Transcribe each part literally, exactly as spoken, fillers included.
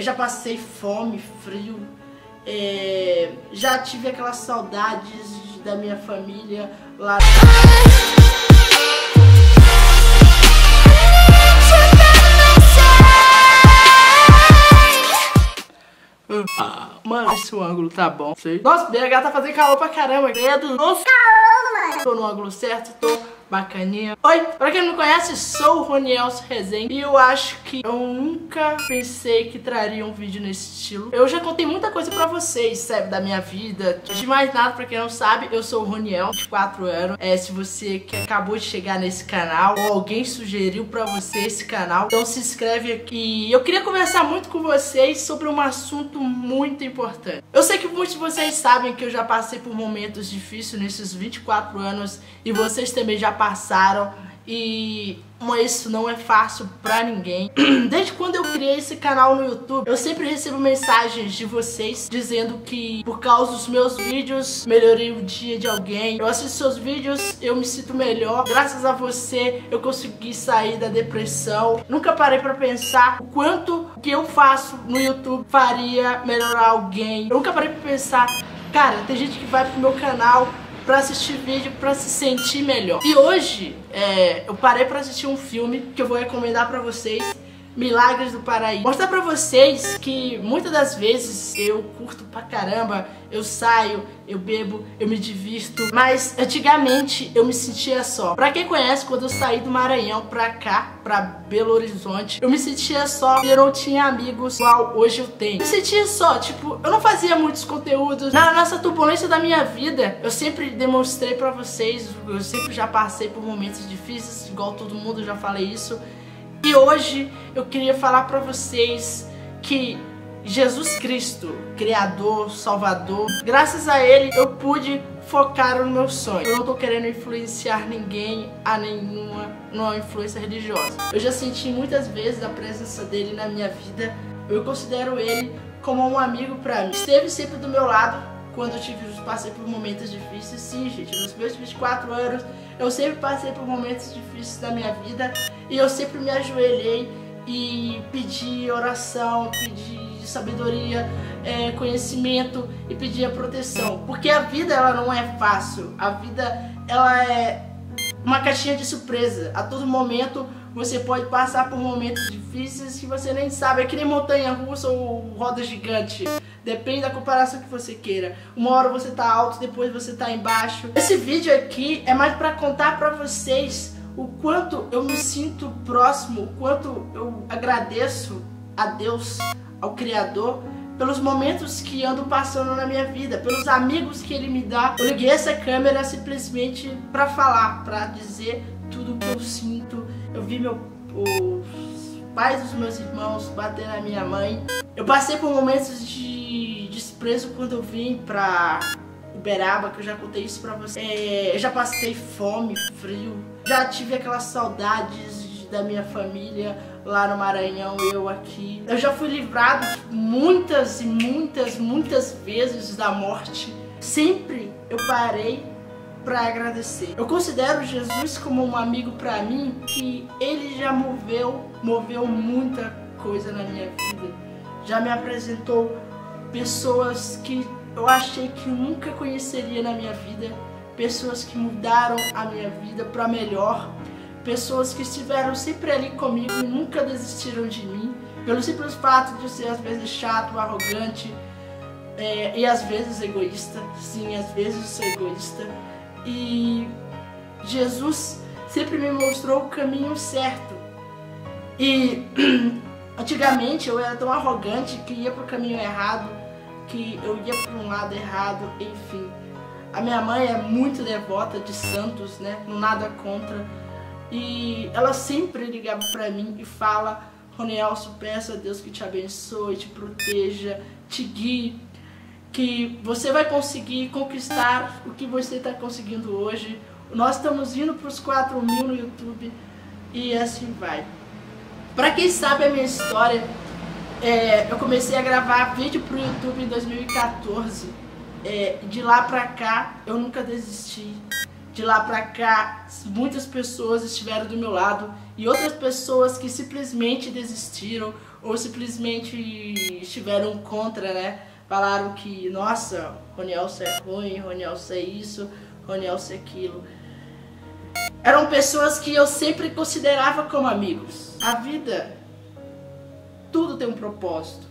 já passei fome, frio, é, já tive aquelas saudades da minha família lá. Ah, mano, esse ângulo tá bom. Sei. Nossa, B H tá fazendo calor pra caramba. Credo. Nossa, calor, mano. Tô no ângulo certo, tô bacaninha. Oi, pra quem não me conhece, sou o Ronielso Rezende. E eu acho que eu nunca pensei que traria um vídeo nesse estilo. Eu já contei muita coisa pra vocês, sabe, da minha vida. De mais nada, pra quem não sabe, eu sou o Roniel, de quatro anos. É, se você que acabou de chegar nesse canal, ou alguém sugeriu pra você esse canal, então se inscreve aqui. Eu queria conversar muito com vocês sobre um assunto muito importante. Eu sei que muitos de vocês sabem que eu já passei por momentos difíceis nesses vinte e quatro anos, e vocês também já passaram, e isso não é fácil pra ninguém. Desde quando eu criei esse canal no YouTube, eu sempre recebo mensagens de vocês dizendo que por causa dos meus vídeos melhorei o dia de alguém. Eu assisto seus vídeos, eu me sinto melhor. Graças a você eu consegui sair da depressão. Nunca parei pra pensar o quanto que eu faço no YouTube faria melhorar alguém. Eu nunca parei pra pensar, cara, tem gente que vai pro meu canal pra assistir vídeo, pra se sentir melhor. E hoje, é, eu parei pra assistir um filme que eu vou recomendar pra vocês, Milagres do Paraíso. Mostrar pra vocês que muitas das vezes eu curto pra caramba, eu saio, eu bebo, eu me divirto, mas antigamente eu me sentia só. Pra quem conhece, quando eu saí do Maranhão pra cá, pra Belo Horizonte, eu me sentia só e eu não tinha amigos igual hoje eu tenho. Eu me sentia só, tipo, eu não fazia muitos conteúdos. Na nossa turbulência da minha vida, eu sempre demonstrei pra vocês, eu sempre já passei por momentos difíceis, igual todo mundo, já falei isso. E hoje eu queria falar pra vocês que Jesus Cristo, Criador, Salvador, graças a Ele eu pude focar no meu sonho. Eu não tô querendo influenciar ninguém a nenhuma, nenhuma influência religiosa. Eu já senti muitas vezes a presença dele na minha vida. Eu considero ele como um amigo pra mim. Esteve sempre do meu lado quando eu tive, passei por momentos difíceis. Sim, gente, nos meus vinte e quatro anos eu sempre passei por momentos difíceis da minha vida e eu sempre me ajoelhei e pedi oração, pedi sabedoria, é, conhecimento e pedi a proteção, porque a vida ela não é fácil, a vida ela é uma caixinha de surpresa. A todo momento você pode passar por momentos difíceis que você nem sabe, é que nem montanha-russa ou roda gigante. Depende da comparação que você queira. Uma hora você tá alto, depois você tá embaixo. Esse vídeo aqui é mais pra contar pra vocês o quanto eu me sinto próximo, o quanto eu agradeço a Deus, ao Criador, pelos momentos que ando passando na minha vida, pelos amigos que Ele me dá. Eu liguei essa câmera simplesmente pra falar, pra dizer tudo que eu sinto. Eu vi meu, os pais dos meus irmãos bater na minha mãe. Eu passei por momentos de desprezo quando eu vim pra Uberaba, que eu já contei isso pra vocês. É, eu já passei fome, frio, já tive aquelas saudades da minha família lá no Maranhão, eu aqui. Eu já fui livrado muitas e muitas, muitas vezes da morte. Sempre eu parei pra agradecer. Eu considero Jesus como um amigo pra mim, que ele já moveu, moveu muita coisa na minha vida. Já me apresentou pessoas que eu achei que nunca conheceria na minha vida, pessoas que mudaram a minha vida pra melhor, pessoas que estiveram sempre ali comigo e nunca desistiram de mim, pelo simples fato de ser às vezes chato, arrogante, é, e às vezes egoísta. Sim, às vezes eu sou egoísta. E Jesus sempre me mostrou o caminho certo. E antigamente eu era tão arrogante que ia pro caminho errado, que eu ia para um lado errado, enfim. A minha mãe é muito devota de santos, né? Não nada contra. E ela sempre ligava pra mim e fala: Ronielso, peça a Deus que te abençoe, te proteja, te guie, que você vai conseguir conquistar o que você está conseguindo hoje. Nós estamos indo para os quatro mil no YouTube e assim vai. Para quem sabe a minha história, é, eu comecei a gravar vídeo pro YouTube em dois mil e quatorze. É, de lá pra cá eu nunca desisti. De lá pra cá muitas pessoas estiveram do meu lado e outras pessoas que simplesmente desistiram ou simplesmente estiveram contra, né? Falaram que, nossa, Ronielson é ruim, Ronielson é isso, Ronielson é aquilo. Eram pessoas que eu sempre considerava como amigos. A vida, tudo tem um propósito.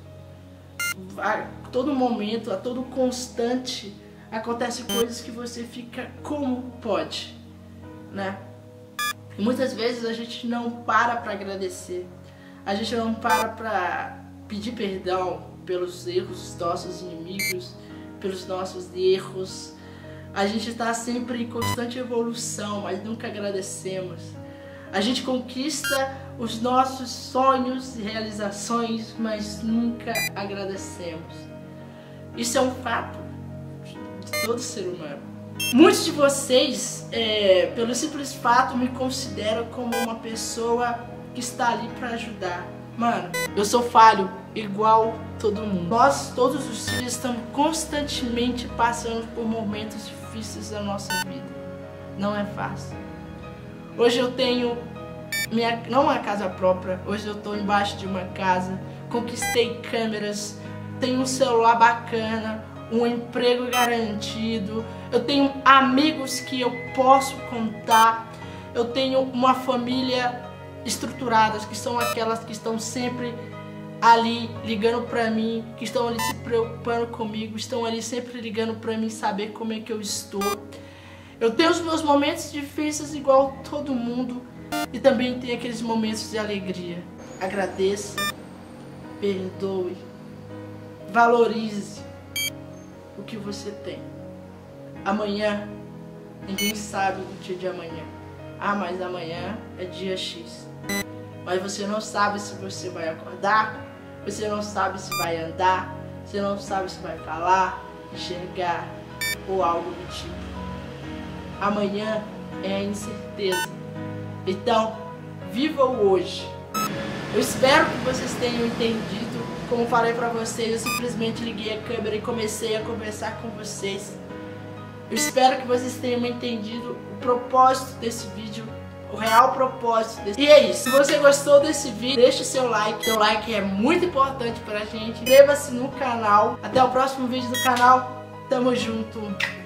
A todo momento, a todo constante, acontecem coisas que você fica como pode, né? E muitas vezes a gente não para para agradecer. A gente não para para pedir perdão pelos erros dos nossos inimigos, pelos nossos erros. A gente está sempre em constante evolução, mas nunca agradecemos. A gente conquista os nossos sonhos e realizações, mas nunca agradecemos. Isso é um fato de todo ser humano. Muitos de vocês, é, pelo simples fato, me consideram como uma pessoa que está ali para ajudar. Mano, eu sou falho, igual todo mundo. Nós, todos os dias, estamos constantemente passando por momentos difíceis da nossa vida. Não é fácil. Hoje eu tenho minha, não uma casa própria, hoje eu estou embaixo de uma casa, conquistei câmeras, tenho um celular bacana, um emprego garantido, eu tenho amigos que eu posso contar, eu tenho uma família estruturada, que são aquelas que estão sempre ali ligando pra mim, que estão ali se preocupando comigo, estão ali sempre ligando pra mim saber como é que eu estou. Eu tenho os meus momentos difíceis igual todo mundo e também tenho aqueles momentos de alegria. Agradeça, perdoe, valorize o que você tem. Amanhã, ninguém sabe do dia de amanhã. Ah, mas amanhã é dia X. Mas você não sabe se você vai acordar, você não sabe se vai andar, você não sabe se vai falar, enxergar ou algo do tipo. Amanhã é a incerteza. Então, viva o hoje. Eu espero que vocês tenham entendido. Como falei pra vocês, eu simplesmente liguei a câmera e comecei a conversar com vocês. Eu espero que vocês tenham entendido o propósito desse vídeo, o real propósito desse... E é isso. Se você gostou desse vídeo, deixe o seu like. Seu like é muito importante pra gente. Inscreva-se no canal. Até o próximo vídeo do canal. Tamo junto.